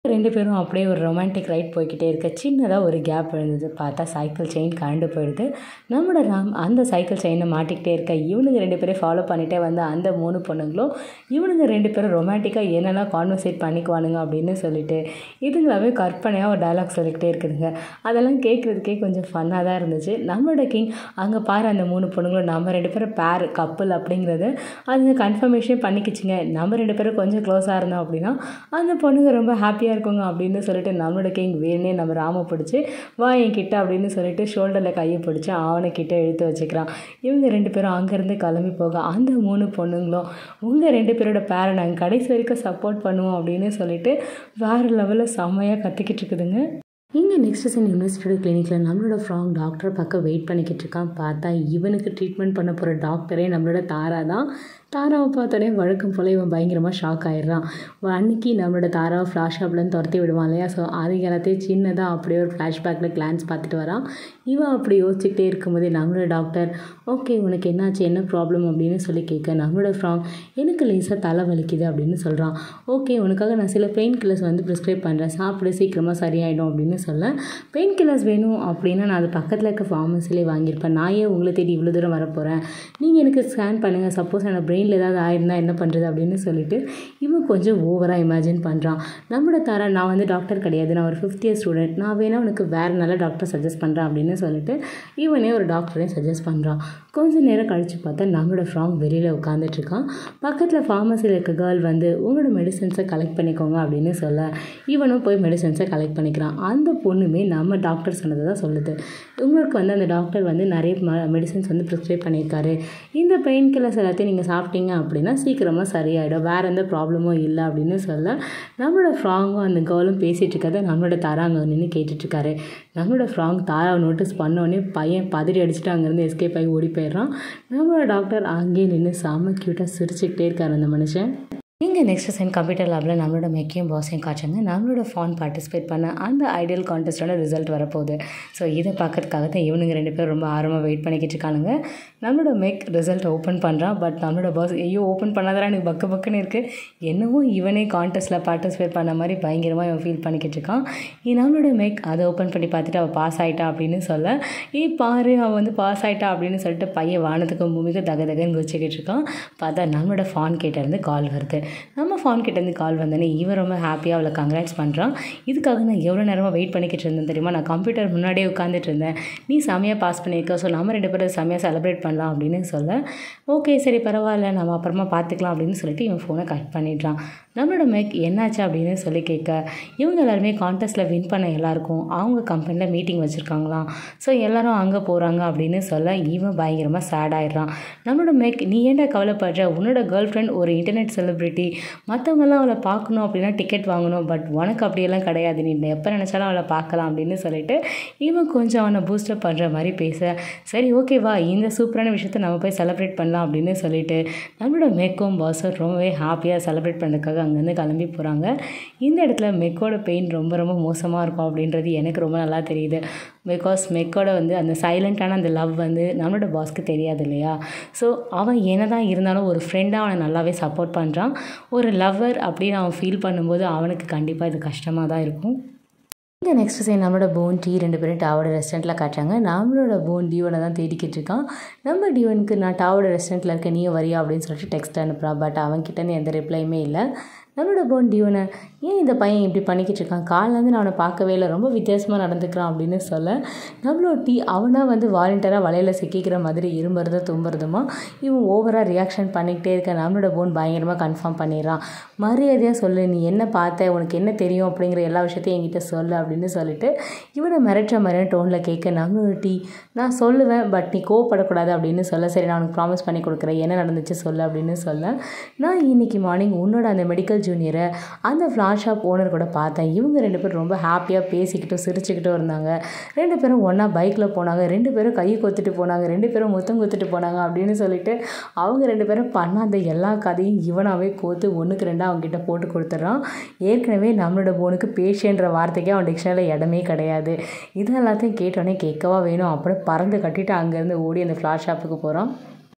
ரெண்டு பேரும் அப்படியே ஒரு ரொமான்டிக் ரைட் போய்கிட்டே இருக்க சின்னதாக ஒரு கேப் விழுந்தது. பார்த்தா சைக்கிள் செயின் கழண்டு போயிடுது. நம்மளோட ராம் அந்த சைக்கிள் செயினை மாட்டிக்கிட்டே இருக்க இவனுங்க ரெண்டு பேரும் ஃபாலோ பண்ணிகிட்டே வந்து அந்த மூணு பொண்ணுங்களும் இவனுங்க ரெண்டு பேரும் ரொமான்டிக்காக என்னெல்லாம் கான்வர்சேட் பண்ணிக்குவானுங்க அப்படின்னு சொல்லிட்டு இதுங்களாவே கற்பனையாக ஒரு டைலாக் சொல்லிக்கிட்டே இருக்குதுங்க. அதெல்லாம் கேட்குறதுக்கே கொஞ்சம் ஃபன்னாக தான் இருந்துச்சு. நம்மளோட கிங் அங்கே பாரு அந்த மூணு பொண்ணுங்களும் நம்ம ரெண்டு பேரும் பேர் கப்புள் அப்படிங்கிறது அதுங்க கன்ஃபர்மேஷன் பண்ணிக்கிச்சுங்க. நம்ம ரெண்டு பேரும் கொஞ்சம் க்ளோஸாக இருந்தோம் அப்படின்னா அந்த பொண்ணுங்க ரொம்ப ஹாப்பியாக இருக்குங்க அப்படின்னு சொல்லிட்டு நம்மளோட கிங் வேணே நம்ம ராம பிடிச்சி வா என் கிட்ட அப்படின்னு சொல்லிட்டு ஷோல்டரில் கையை பிடிச்சி அவனை கிட்ட இழுத்து வச்சுக்கிறான். இவங்க ரெண்டு பேரும் அங்கேருந்து கிளம்பி போக அந்த மூணு பொண்ணுங்களும் உங்கள் ரெண்டு பேரோட பேரை நாங்கள் கடைசி வரைக்கும் சப்போர்ட் பண்ணுவோம் அப்படின்னு சொல்லிட்டு வேறு லெவலில் செம்மையாக கற்றுக்கிட்டு இருக்குதுங்க. இங்கே நெக்ஸ்ட் சீன் யூனிவர்சிட்டி கிளினிக்கில் நம்மளோட ஃப்ராங் டாக்டரை பக்கம் வெயிட் பண்ணிக்கிட்டு இருக்கான். பார்த்தா இவனுக்கு ட்ரீட்மெண்ட் பண்ண போகிற டாக்டரே நம்மளோட தாரா தான். தாராவை பார்த்தோடனே வழக்கம் போல் இவன் பயங்கரமாக ஷாக் ஆகிடுறான். அன்றைக்கி நம்மளோட தாராவை ஃப்ளாஷ்ஷாப்லேருந்து துரத்தி விடுவான் இல்லையா. ஸோ அது எல்லாத்தையும் சின்னதாக அப்படியே ஒரு ஃப்ளாஷ்பேக்கில் கிளான்ஸ் பார்த்துட்டு வரான். இவன் அப்படி யோசிச்சுக்கிட்டே இருக்கும்போதே நம்மளோட டாக்டர் ஓகே உனக்கு என்னாச்சு என்ன ப்ராப்ளம் அப்படின்னு சொல்லி கேட்க நம்மளோட ஃப்ராங் எனக்கு லேசாக தலை வலிக்குது அப்படின்னு சொல்கிறான். ஓகே உனக்காக நான் சில பெயின் கில்லர்ஸ் வந்து ப்ரிஸ்கிரைப் பண்ணுறேன், சாப்பிட சீக்கிரமாக சரியாயிடும் அப்படின்னு சொல்ல பெயின் கில்லர்ஸ் வேணும் அப்படின்னா நான் அது பக்கத்தில் இருக்க ஃபார்மசிலே வாங்கியிருப்பேன். நான் ஏன் உங்களை தேடி இவ்வளோ தூரம் வரப்போகிறேன், நீங்கள் எனக்கு ஸ்கேன் பண்ணுங்கள், சப்போஸ் என்னோட பிரெயினில் ஏதாவது ஆயிருந்தா என்ன பண்ணுறது அப்படின்னு சொல்லிட்டு இவன் கொஞ்சம் ஓவராக இமேஜின் பண்ணுறான். நம்மளோட தாரா நான் வந்து டாக்டர் கிடையாது, நான் ஒரு ஃபிஃப்த் இயர் ஸ்டூடெண்ட், நான் வேணால் உனக்கு வேறு நல்ல டாக்டர் சஜஸ்ட் பண்ணுறேன் அப்படின்னு சொல்லிட்டு இவனே ஒரு டாக்டரையும் சஜஸ்ட் பண்ணுறான். கொஞ்சம் நேரம் கழித்து பார்த்தா நம்மளோட ஃப்ராங் வெளியில் உட்காந்துட்ருக்கான். பக்கத்தில் ஃபார்மசியில் இருக்க கேர்ள் வந்து உங்களோட மெடிசன்ஸை கலெக்ட் பண்ணிக்கோங்க அப்படின்னு சொல்ல இவனும் போய் மெடிசன்ஸை கலெக்ட் பண்ணிக்கிறான். அந்த பொண்ணுமே நம்ம டாக்டர் சொன்னதை தான் சொல்லுது. உங்களுக்கு வந்து அந்த டாக்டர் வந்து நிறைய மெடிசன்ஸ் வந்து ப்ரிஸ்கிரைப் பண்ணியிருக்காரு, இந்த பெயின் கில்லர்ஸ் எல்லாத்தையும் நீங்கள் சாப்பிட்டீங்க அப்படின்னா சீக்கிரமாக சரியாயிடும், வேறு எந்த ப்ராப்ளமும் இல்லை அப்படின்னு சொல்ல நம்மளோட ஃப்ராங்கும் அந்த கேர்ளும் பேசிகிட்டு இருக்கிறத நம்மளோட தாரா அங்கே நின்று கேட்டுட்ருக்காரு. நம்மளோட ஃப்ராங் தாராவை நோட்டீஸ் பண்ணோடனே பையன் பதறி அடிச்சுட்டு அங்கேருந்து எஸ்கேப் ஆகி ஓடி போயிடுறான். நம்மளோட டாக்டர் அங்கேயே நின்று செம்ம க்யூட்டாக சிரிச்சுக்கிட்டே இருக்கார் அந்த மனுஷன். இங்கே நெக்ஸ்ட் சைன் கம்ப்யூட்டர் லேபில் நம்மளோட மெக்கையும் பாஸையும் காய்ச்சாங்க. நம்மளோட ஃபான் பார்ட்டிசிபேட் பண்ண அந்த ஐடியல் கான்டெஸ்ட்டோட ரிசல்ட் வரப்போகுது. ஸோ இதை பார்க்கறதுக்காக தான் இவனுங்க ரெண்டு பேரும் ரொம்ப ஆர்வமாக வெயிட் பண்ணிக்கிட்டு இருக்கானுங்க. நம்மளோட மெக் ரிசல்ட் ஓப்பன் பண்ணுறான். பட் நம்மளோட பாஸ் ஐயோ ஓப்பன் பண்ணாதான் எனக்கு பக்கு பக்குன்னு இருக்குது, என்னவோ இவனே கான்டெஸ்ட்டில் பார்ட்டிசிபேட் பண்ண மாதிரி பயங்கரமாக இவன் ஃபீல் பண்ணிக்கிட்டு இருக்கான். நம்மளோட மெக் அதை ஓப்பன் பண்ணி பார்த்துட்டு அவள் பாஸ் ஆகிட்டா அப்படின்னு சொல்ல ஏ பாரு அவள் வந்து பாஸ் ஆகிட்டா அப்படின்னு சொல்லிட்டு பையன் வானத்துக்கு பூமிக்கு தக தகன்னு குச்சிக்கிட்டு இருக்கான். பார்த்தா நம்மளோட ஃபான் கிட்டேருந்து கால் வருது. நம்ம ஃபான் கிட்டேருந்து கால் வந்தோடனே இவன் ரொம்ப ஹாப்பியாக அவளை கங்க்ராட்ஸ் பண்ணுறான். இதுக்காக நான் எவ்வளோ நேரமாக வெயிட் பண்ணிக்கிட்டு இருந்தேன் தெரியுமா, நான் கம்ப்யூட்டர் முன்னாடியே உட்காந்துட்டு இருந்தேன், நீ செமையாக பாஸ் பண்ணியிருக்க, ஸோ நம்ம ரெண்டு பேரும் செமையாக செலிப்ரேட் பண்ணலாம் அப்படின்னு சொல்ல ஓகே சரி பரவாயில்ல நம்ம அப்புறமா பார்த்துக்கலாம் அப்படின்னு சொல்லிட்டு இவன் ஃபோனை கட் பண்ணிடுறான். நம்மளோட மேக் என்னாச்சு அப்படின்னு சொல்லி கேட்க இவங்க எல்லாருமே கான்டெஸ்ட்டில் வின் பண்ண எல்லாருக்கும் அவங்க கம்பெனியில் மீட்டிங் வச்சுருக்காங்களாம், ஸோ எல்லோரும் அங்கே போகிறாங்க அப்படின்னு சொல்ல இவன் பயங்கரமாக சேட் ஆகிடுறான். நம்மளோட மேக் நீ ஏன்டா கவலைப்படுற, உன்னோட கேர்ள் ஃப்ரெண்ட் ஒரு இன்டர்நெட் செலிப்ரிட்டி, மற்றவங்கெல்லாம் அவளை பார்க்கணும் அப்படின்னா டிக்கெட் வாங்கணும், பட் உனக்கு அப்படியெல்லாம் கிடையாது, நீ எப்போ நினச்சாலும் அவளை பார்க்கலாம் அப்படின்னு சொல்லிட்டு இவன் கொஞ்சம் அவனை பூஸ்டப் பண்ணுற மாதிரி பேச சரி ஓகேவா இந்த சூப்பரான விஷயத்தை நம்ம போய் செலிப்ரேட் பண்ணலாம் அப்படின்னு சொல்லிட்டு நம்மளோட மேக்கும் பாஸும் ரொம்பவே ஹாப்பியாக செலிப்ரேட் பண்ணுறதுக்காக அங்கேருந்து கிளம்பி போகிறாங்க. இந்த இடத்துல மெக்கோட பெயின் ரொம்ப ரொம்ப மோசமாக இருக்கும் அப்படின்றது எனக்கு ரொம்ப நல்லா தெரியுது. பிகாஸ் மெக்கோட வந்து அந்த சைலண்ட்டான அந்த லவ் வந்து நம்மளோட பாஸ்க்கு தெரியாது இல்லையா. ஸோ அவன் என்ன தான் இருந்தாலும் ஒரு ஃப்ரெண்டாக அவனை நல்லாவே சப்போர்ட் பண்ணுறான். ஒரு லவ்வர் அப்படின்னு அவன் ஃபீல் பண்ணும்போது அவனுக்கு கண்டிப்பாக இது கஷ்டமாக தான் இருக்கும். இங்கே நெக்ஸ்ட் சைன் நம்மளோட போன் டீ ரெண்டு பேரும் டாவோட ரெஸ்டாரண்ட்டில் காட்டுறாங்க. நம்மளோட போன் டியோனை தான் தேடிக்கிட்டு இருக்கான். நம்ம டியோனுக்கு நான் டாவோட ரெஸ்டாரண்ட்டில் இருக்க நீ வரியா அப்படின்னு சொல்லிட்டு டெக்ஸ்ட் அனுப்புகிறான். பட் அவன்கிட்டேருந்து எந்த ரிப்ளையுமே இல்லை. நம்மளோட போன் டியோனை ஏன் இந்த பையன் இப்படி பண்ணிக்கிட்டு இருக்கான், காலிலேருந்து நான் அவனை பார்க்கவே இல்லை, ரொம்ப வித்தியாசமாக நடந்துக்கிறான் அப்படின்னு சொல்ல நம்மளோட டீ அவனாக வந்து வாலண்டியராக வலையில் சிக்கிக்கிற மாதிரி இரும்புறத தும்புறதுமா இவன் ஓவராக ரியாக்ஷன் பண்ணிக்கிட்டே இருக்க நம்மளோட போன் பயங்கரமாக கன்ஃபார்ம் பண்ணிடுறான். மரியாதையாக சொல்லு, நீ என்ன பார்த்த, உனக்கு என்ன தெரியும் அப்படிங்கிற எல்லா விஷயத்தையும் என்கிட்ட சொல்லு அப்படின்னு சொல்லிட்டு இவனை மிரட்டுற மாதிரியான டோனில் கேட்க நம்மளோட டீ நான் சொல்லுவேன் பட் நீ கோவப்படக்கூடாது அப்படின்னு சொல்ல சரி நான் உனக்கு ப்ராமிஸ் பண்ணி கொடுக்குறேன், என்ன நடந்துச்சு சொல்லு அப்படின்னு சொல்ல நான் இன்னைக்கு மார்னிங் உன்னோட அந்த மெடிக்கல் ஜூனியரை அந்த ஃப்ளார் ஷாப் ஓனர் கூட பார்த்தேன். இவங்க ரெண்டு பேரும் ரொம்ப ஹாப்பியாக பேசிக்கிட்டும் சிரிச்சுக்கிட்டும் இருந்தாங்க. ரெண்டு பேரும் ஒன்றா பைக்கில் போனாங்க, ரெண்டு பேரும் கையை கொத்துட்டு போனாங்க, ரெண்டு பேரும் முத்தம் கொத்துட்டு போனாங்க அப்படின்னு சொல்லிட்டு அவங்க ரெண்டு பேரும் பண்ண அந்த எல்லா கதையும் இவனாவே கோத்து ஒன்றுக்கு ரெண்டாக அவங்ககிட்ட போட்டு கொடுத்துட்றான். ஏற்கனவே நம்மளோட போனுக்கு பேஷியன்ற வார்த்தைக்கே அவன் டிக்ஷனரியில் இடமே கிடையாது. இது எல்லாத்தையும் கேட்டோடனே கேட்கவா வேணும், அப்புறம் பறந்து கட்டிட்டு அங்கேருந்து ஓடி அந்த ஃப்ளார் ஷாப்புக்கு போகிறான்.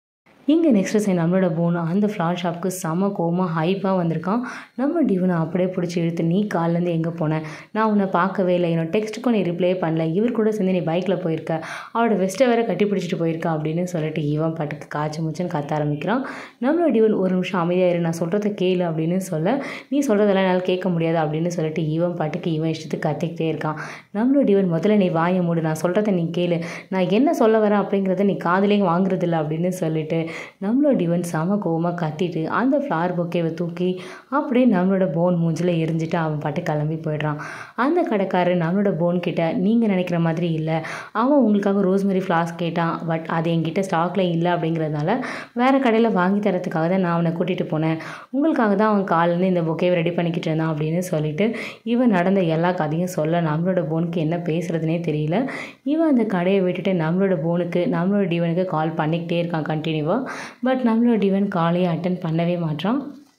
இங்கே நெக்ஸ்ட் சைன் நம்மளோட போன் அந்த ஃப்ளார் ஷாப்புக்கு செம கோமா ஹைப்பாக வந்திருக்கான். நம்ம டிவனை அப்படியே பிடிச்சி இழுத்து, நீ காலிலேருந்து எங்கே போனேன், நான் உன்னை பார்க்கவே இல்லை, என்னோட டெக்ஸ்ட்டுக்கும் நீ ரிப்ளை பண்ணல, இவர் கூட சேர்ந்து நீ பைக்கில் போயிருக்க, அவரோட வெஸ்ட்டை வேற கட்டி பிடிச்சிட்டு போயிருக்கா அப்படின்னு சொல்லிட்டு இவன் பாட்டுக்கு காய்ச்சி மூச்சுன்னு கத்த ஆரம்பிக்கிறான். நம்மளோட டிவன் ஒரு நிமிஷம் அமைதியாக இரு, நான் சொல்கிறத கேளு அப்படின்னு சொல்ல, நீ சொல்கிறதெல்லாம் என்னால் கேட்க முடியாது அப்படின்னு சொல்லிட்டு இவன் பாட்டுக்கு இவன் இஷ்டத்துக்கு கத்திக்கிட்டே இருக்கான். நம்மளோட டிவன் முதல்ல நீ வாயை மூடு, நான் சொல்கிறத நீ கேளு, நான் என்ன சொல்ல வரேன் அப்படிங்கிறத நீ காதுலேயும் வாங்குறதில்ல அப்படின்னு சொல்லிட்டு நம்மளோட டிவன் செம கோவமாக கத்திட்டு அந்த ஃப்ளார் பொக்கேவை தூக்கி அப்படியே நம்மளோட போன் மூஞ்சில் எரிஞ்சிட்டு அவன் பாட்டு கிளம்பி போயிடுறான். அந்த கடைக்காரர் நம்மளோட போன் கிட்ட, நீங்கள் நினைக்கிற மாதிரி இல்லை, அவன் உங்களுக்காக ரோஸ்மெரி ஃப்ளார்ஸ் கேட்டான், பட் அது என்கிட்ட ஸ்டாக்கில் இல்லை அப்படிங்கிறதுனால வேறு கடையில் வாங்கி தரத்துக்காக தான் நான் அவனை கூட்டிகிட்டு போனேன், உங்களுக்காக தான் அவன் காலிலேருந்து இந்த பொக்கேவை ரெடி பண்ணிக்கிட்டு இருந்தான் அப்படின்னு சொல்லிட்டு இவன் நடந்த எல்லா கதையும் சொல்ல நம்மளோட போனுக்கு என்ன பேசுகிறதுனே தெரியல. இவன் அந்த கடையை விட்டுட்டு நம்மளோட போனுக்கு நம்மளோட டிவனுக்கு கால் பண்ணிக்கிட்டே இருக்கான் கண்டினியூவாக. பட் நம்மளோட டிவன் காலையை அட்டன் பண்ணவே மாட்டான்.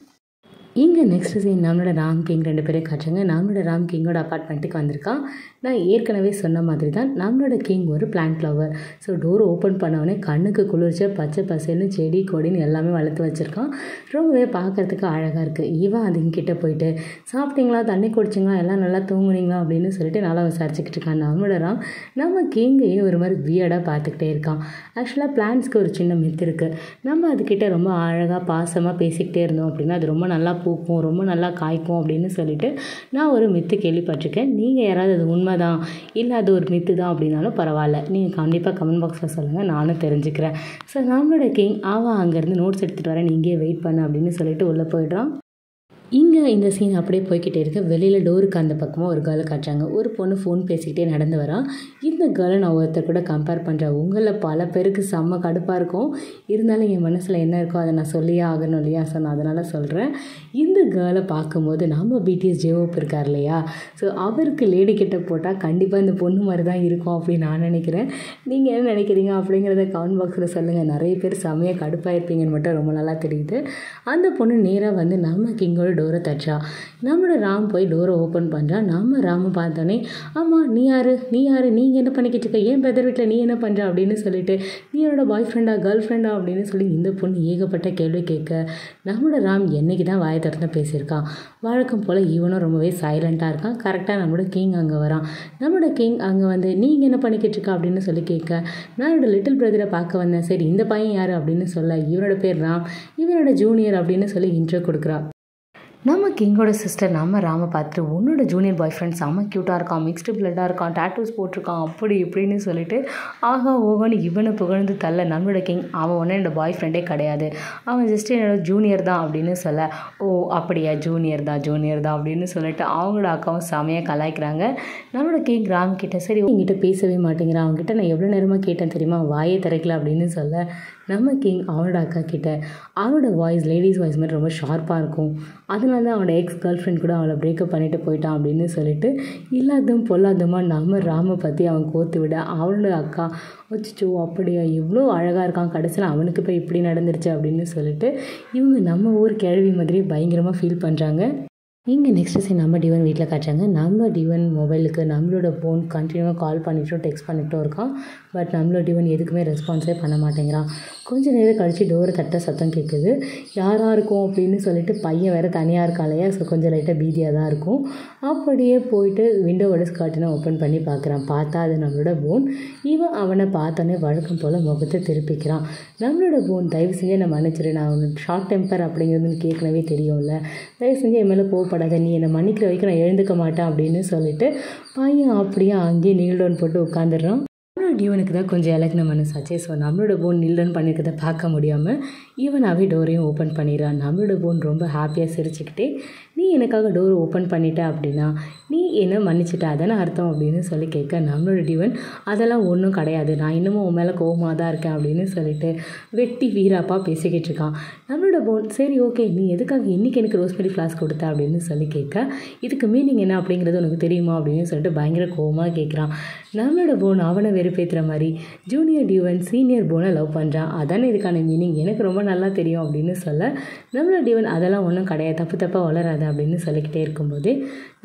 இங்கே நெக்ஸ்ட் சீன் நம்மளோட ராம் கிங் ரெண்டு பேரும் காட்டுறாங்க. நம்மளோட ராம் கிங்கோட அப்பார்ட்மெண்ட்டுக்கு வந்திருக்கான். நான் ஏற்கனவே சொன்ன மாதிரி தான் நம்மளோட கிங் ஒரு plant lover. So door open பண்ணவொடனே கண்ணுக்கு குளிர்ச்ச பச்சை பசேல்னு செடி கொடின்னு எல்லாமே வளர்த்து வச்சுருக்கான். ரொம்பவே பார்க்குறதுக்கு அழகாக இருக்குது. இவன் அதுங்கிட்ட போயிட்டு, சாப்பிட்டீங்களா, தண்ணி குடிச்சிங்களா, எல்லாம் நல்லா தூங்குனீங்களா அப்படின்னு சொல்லிட்டு நல்லா விசாரிச்சுக்கிட்டு இருக்கான். நம்மளோட ராம் நம்ம கிங்கையே ஒரு மாதிரி வியர்டாக பார்த்துக்கிட்டே இருக்கான். ஆக்சுவலாக பிளான்ட்ஸ்க்கு ஒரு சின்ன மித்து இருக்குது. நம்ம அதுக்கிட்ட ரொம்ப அழகாக பாசமாக பேசிக்கிட்டே இருந்தோம் அப்படின்னா அது ரொம்ப நல்லா பூக்கும், ரொம்ப நல்லா காய்க்கும் அப்படின்னு சொல்லிட்டு நான் ஒரு மித்து கேள்விப்பட்டிருக்கேன். நீங்கள் யாராவது அது உண்மை தான் இல்லை அது ஒரு மித்து தான் அப்படின்னாலும் பரவாயில்ல, நீங்கள் கண்டிப்பாக கமெண்ட் பாக்ஸில் சொல்லுங்கள், நானும் தெரிஞ்சுக்கிறேன். ஸோ நம்மளோட கிங் அவன் அங்கேருந்து நோட்ஸ் எடுத்துகிட்டு வரேன், நீ இங்கேயே வெயிட் பண்ணு அப்படின்னு சொல்லிட்டு உள்ளே போயிடுறான். இங்கே இந்த சீன் அப்படியே போய்கிட்டே இருக்க வெளியில் டோருக்கு அந்த பக்கமாக ஒரு கேர்ளை காட்டுறாங்க. ஒரு பொண்ணு ஃபோன் பேசிக்கிட்டே நடந்து வரா. இந்த கேர்ளை நான் ஒருத்தர் கூட கம்பேர் பண்ணுறேன். உங்களில் பல பேருக்கு செம்ம கடுப்பாக இருக்கும், இருந்தாலும் என் மனசில் என்ன இருக்கோ அதை நான் சொல்லியே ஆகணும் இல்லையா, ஸோ நான் அதனால் சொல்கிறேன். இந்த கேர்ளை பார்க்கும்போது நம்ம பிடிஎஸ் ஜேஓப் இருக்கார் இல்லையா, ஸோ அவருக்கு லேடி கிட்ட போட்டால் கண்டிப்பாக இந்த பொண்ணு மாதிரி தான் இருக்கும் அப்படின்னு நான் நினைக்கிறேன். நீங்கள் என்ன நினைக்கிறீங்க அப்படிங்கிறத கமெண்ட் பாக்ஸில் சொல்லுங்கள். நிறைய பேர் செம்மையாக கடுப்பாக இருப்பீங்கன்னு மட்டும் ரொம்ப நல்லா தெரியுது. அந்த பொண்ணு நேராக வந்து நம்ம கிங்கோட டோரை தச்சா. நம்மளோட ராம் போய் டோரை ஓப்பன் பண்ணுறா. நம்ம ராம பார்த்தோன்னே, ஆமாம் நீ யார் நீ யார் நீங்கள் என்ன பண்ணிக்கிட்டு இருக்க, ஏன் பிரதர் வீட்டில் நீ என்ன பண்ணுற அப்படின்னு சொல்லிட்டு, நீ என்னோட பாய் ஃப்ரெண்டா கேர்ள் ஃப்ரெண்டா அப்படின்னு சொல்லி இந்த பொண்ணு ஏகப்பட்ட கேள்வி கேட்க நம்மளோட ராம் என்னைக்கு தான் வாயை திறந்து பேசியிருக்கான். வழக்கம் போல் இவனும் ரொம்பவே சைலண்ட்டாக இருக்கான். கரெக்டாக நம்மளோட கிங் அங்கே வரான். நம்மளோட கிங் அங்கே வந்து நீங்கள் என்ன பண்ணிக்கிட்டு இருக்கா அப்படின்னு சொல்லி கேட்க, நான் என்னோட லிட்டில் பிரதரை பார்க்க வந்தேன், சரி இந்த பையன் யார் அப்படின்னு சொல்ல, இவனோட பேர் ராம், இவனோட ஜூனியர் அப்படின்னு சொல்லி இன்ட்ரோ கொடுக்குறா. நம்ம கிங்கோட சிஸ்டர் நம்ம ராம பார்த்துட்டு, உன்னோட ஜூனியர் பாய் ஃப்ரெண்ட் செம்ம க்யூட்டாக இருக்கான், மிக்ஸ்டு பிளட்டாக இருக்கான், டேட்டூஸ் போட்டிருக்கான் அப்படி இப்படின்னு சொல்லிட்டு ஆகா ஓகோன்னு இவனை புகழ்ந்து தள்ள நம்மளோட கிங், அவன் ஒன்றும் என்னோடய பாய் ஃப்ரெண்டே கிடையாது, அவன் ஜஸ்ட் என்னோட ஜூனியர் தான் அப்படின்னு சொல்ல, ஓ அப்படியா ஜூனியர் தான் ஜூனியர் தான் அப்படின்னு சொல்லிட்டு அவங்களோட அக்காவும் செமையாக கலாய்க்கிறாங்க. நம்மளோட கிங் ராம் கிட்ட, சரி என்கிட்ட பேசவே மாட்டேங்கிறான், அவங்ககிட்ட நான் எவ்வளோ நேரமாக கேட்டேன் தெரியுமா, வாயே திறக்கல அப்படின்னு சொல்ல, நம்ம கிங் அவனோட அக்கா கிட்ட, அவனோட வாய்ஸ் லேடிஸ் வாய்ஸ் மாதிரி ரொம்ப ஷார்ப்பாக இருக்கும், அதனால தான் அவனோட எக்ஸ் கேர்ள் ஃப்ரெண்ட் கூட அவளை பிரேக்கப் பண்ணிட்டு போயிட்டான் அப்படின்னு சொல்லிட்டு இல்லாததும் பொல்லாதமா நம்ம ராமை பற்றி அவன் கோத்து விட, அவனோட அக்கா வச்சுச்சோ அப்படியா இவ்வளோ அழகாக இருக்கான், கடைசியில் அவனுக்கு இப்போ இப்படி நடந்துருச்சு அப்படின்னு சொல்லிட்டு இவங்க நம்ம ஊர் கிழவி மாதிரி பயங்கரமாக ஃபீல் பண்ணுறாங்க. இங்கே நெக்ஸ்ட் சீன் நம்ம டிவன் வீட்டில் காட்டுறாங்க. நம்ம டிவன் மொபைலுக்கு நம்மளோட ஃபோன் கண்டினியூவாக கால் பண்ணிவிட்டும் டெக்ஸ்ட் பண்ணிகிட்டும் இருக்கான். பட் நம்மளோட டிவன் எதுக்குமே ரெஸ்பான்ஸே பண்ண மாட்டேங்கிறான். கொஞ்சம் நேரம் கழித்து டோரை தட்ட சத்தம் கேட்குது. யாராக இருக்கும் அப்படின்னு சொல்லிட்டு பையன் வேறு தனியாக இருக்கான் இல்லையா, ஸோ கொஞ்சம் லைட்டாக பீதியாக தான் இருக்கும். அப்படியே போயிட்டு விண்டோவோட ஸ்கர்ட்டினை ஓப்பன் பண்ணி பார்க்குறான். பார்த்தா அது நம்மளோட போன். இவன் அவனை பார்த்தோன்னே வழக்கம் போல் முகத்தை திருப்பிக்கிறான். நம்மளோட போன், தயவு செஞ்சு என்னை மன்னிச்சிரு, நான் அவனுக்கு ஷார்ட் டெம்பர் அப்படிங்கிறது கேட்கவே தெரியும்ல, தயவு செஞ்சு என் மேலே கோவப்படாத, நீ என்னை மன்னிக்கிற வரைக்கும் நான் எழுந்துக்க மாட்டேன் அப்படின்னு சொல்லிட்டு பையன் அப்படியே அங்கேயே நீல் டவுன் போட்டு உட்காந்துடுறான். நம்மளோட டிவனுக்கு தான் கொஞ்சம் இலக்கின மனசாச்சே, ஸோ நம்மளோட போன் நீல் டவுன் பண்ணியிருக்கிறத பார்க்க முடியாமல் இவனாவே டோரையும் ஓப்பன் பண்ணிடுறான். நம்மளோட போன் ரொம்ப ஹாப்பியாக சிரிச்சுக்கிட்டே, நீ எனக்காக டோர் ஓப்பன் பண்ணிட்ட அப்படின்னா நீ என்ன மன்னிச்சிட்ட அதானே அர்த்தம் அப்படின்னு சொல்லி கேட்க, நம்மளோட டிவன் அதெல்லாம் ஒன்றும் கிடையாது, நான் இன்னமும் உன் மேலே கோவமாக தான் இருக்கேன் அப்படின்னு சொல்லிட்டு வெட்டி வீராப்பாக பேசிக்கிட்டு இருக்கான். நம்மளோட போன், சரி ஓகே நீ எதுக்காக இன்றைக்கி எனக்கு ரோஸ்மெரி ஃப்ளாஸ்க் கொடுத்த அப்படின்னு சொல்லி கேட்க, இதுக்கு மீனிங் என்ன அப்படிங்கிறது உனக்கு தெரியுமா அப்படின்னு சொல்லிட்டு பயங்கர கோவமாக கேட்குறான். நம்மளோட போன் அவனை வெறுப்பேற்றுற மாதிரி, ஜூனியர் டிவன் சீனியர் போனை லவ் பண்ணுறான், அதானே இதுக்கான மீனிங், எனக்கு ரொம்ப நல்லா தெரியும் அப்படின்னு சொல்ல, நம்மளோட டிவன் அதெல்லாம் ஒன்றும் கிடையாது, தப்பு தப்பாக வளராது அப்படின்னு சொல்லிக்கிட்டே இருக்கும்போது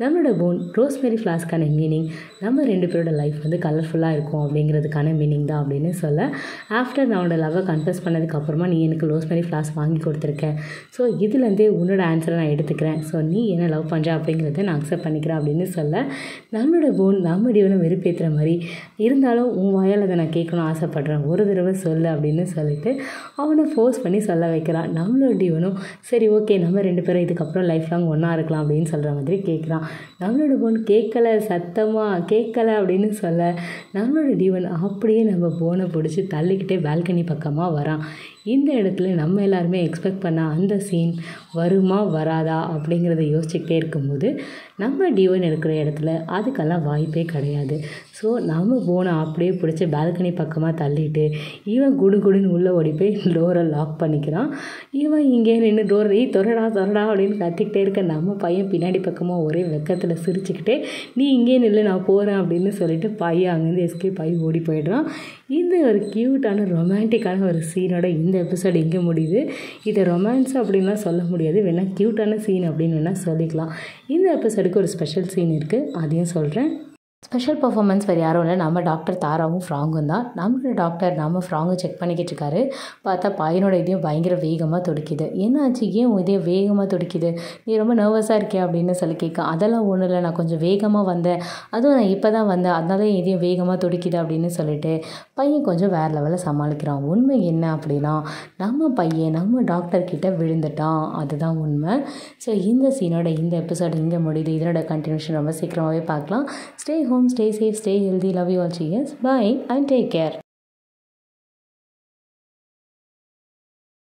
நம்மளோட போன் ரோஸ்மெரி ஃப்ளாஸ்க்கான மீனிங் நம்ம ரெண்டு பேரோட லைஃப் வந்து கலர்ஃபுல்லாக இருக்கும் அப்படிங்கிறதுக்கான மீனிங் தான் அப்படின்னு சொல்ல, ஆஃப்டர் நான் உன்னோட லவ்வை கன்ஃபஸ் பண்ணதுக்கப்புறமா நீ எனக்கு ரோஸ்மெரி ஃப்ளாஸ் வாங்கி கொடுத்துருக்க. ஸோ இதுலேருந்தே உன்னோட ஆன்சரை நான் எடுத்துக்கிறேன். ஸோ நீ என்ன லவ் பண்ணுற அப்படிங்கிறத நான் அக்செப்ட் பண்ணிக்கிறேன் அப்படின்னு சொல்ல, நம்மளோட போன் நம்ம டியோனை வெறுப்பேற்றுற மாதிரி இருந்தாலும் உன் வாயால் அதை நான் கேட்கணும் ஆசைப்பட்றேன், ஒரு தடவை சொல்லு அப்படின்னு சொல்லிட்டு அவனை ஃபோர்ஸ் பண்ணி சொல்ல வைக்கிறான். நம்மளோட டியோனும் சரி ஓகே நம்ம ரெண்டு பேரும் இதுக்கப்புறம் லைஃப் லாங் ஒன்றா இருக்கலாம் அப்படின்னு சொல்கிற மாதிரி கேட்குறான். நம்மளோட போன் கேட்கல, சத்தமாக கேட்கல அப்படின்னு சொல்ல, நம்மளோட டியோன் அப்படியே நம்ம போனை பிடிச்சி தள்ளிக்கிட்டே பால்கனி பக்கமாக வரான். இந்த இடத்துல நம்ம எல்லாருமே எக்ஸ்பெக்ட் பண்ண அந்த சீன் வருமா வராதா அப்படிங்கிறத யோசிச்சுக்கிட்டே இருக்கும்போது நம்ம டியோன் இருக்கிற இடத்துல அதுக்கெல்லாம் வாய்ப்பே கிடையாது. ஸோ நம்ம போனை அப்படியே பிடிச்சி பால்கனி பக்கமாக தள்ளிட்டு இவன் குடு குடுன்னு உள்ளே ஓடி போய் டோரை லாக் பண்ணிக்கிறான். இவன் இங்கே நின்று டோர் ஈ தொரடா தொரடா அப்படின்னு கத்திக்கிட்டே இருக்க, நம்ம பையன் பின்னாடி பக்கமாக ஒரே வெக்கத்தில் சிரிச்சுக்கிட்டே நீ இங்கே நில்லு நான் போகிறேன் அப்படின்னு சொல்லிட்டு பையன் அங்கேருந்து எஸ்கேப் ஆகி ஓடி போயிடுறான். இந்த ஒரு க்யூட்டான ரொமான்டிக்கான ஒரு சீனோட இந்த எபிசோடு இங்கே முடியுது. இதை ரொமான்ஸ் அப்படின்லாம் சொல்ல முடியாது, வேணால் க்யூட்டான சீன் அப்படின்னு வேணால் சொல்லிக்கலாம். இந்த எபிசோடுக்கு ஒரு ஸ்பெஷல் சீன் இருக்குது, அதையும் சொல்கிறேன். ஸ்பெஷல் பர்ஃபார்மன்ஸ் வேறு யாரும் இல்லை, நம்ம டாக்டர் தாராவும் ஃப்ராங்கும் தான். நம்மளோட டாக்டர் நம்ம ஃப்ராங்கை செக் பண்ணிக்கிட்டு இருக்காரு. பார்த்தா பையனோட இதயம் பயங்கர வேகமாக துடிக்குது. என்னாச்சு, ஏன் இதயம் வேகமாக துடிக்குது, நீ ரொம்ப நர்வஸாக இருக்கியா அப்படின்னு சொல்லி கேட்க, அதெல்லாம் ஒன்றும் இல்லை, நான் கொஞ்சம் வேகமாக வந்தேன், அதுவும் நான் இப்போ தான் வந்தேன், அதனால என் இதயம் வேகமாக துடிக்குது அப்படின்னு சொல்லிட்டு பையன் கொஞ்சம் வேறு லெவலில் சமாளிக்கிறான். உண்மை என்ன அப்படின்னா நம்ம பையன் நம்ம டாக்டர்கிட்ட விழுந்துட்டான், அதுதான் உண்மை. ஸோ இந்த சீனோட இந்த எபிசோடு இங்கே முடியுது. இதனோட கண்டினியூஷன் ரொம்ப சீக்கிரமாகவே பார்க்கலாம். Stay home, stay safe, stay healthy, love you all, cheers, bye and take care.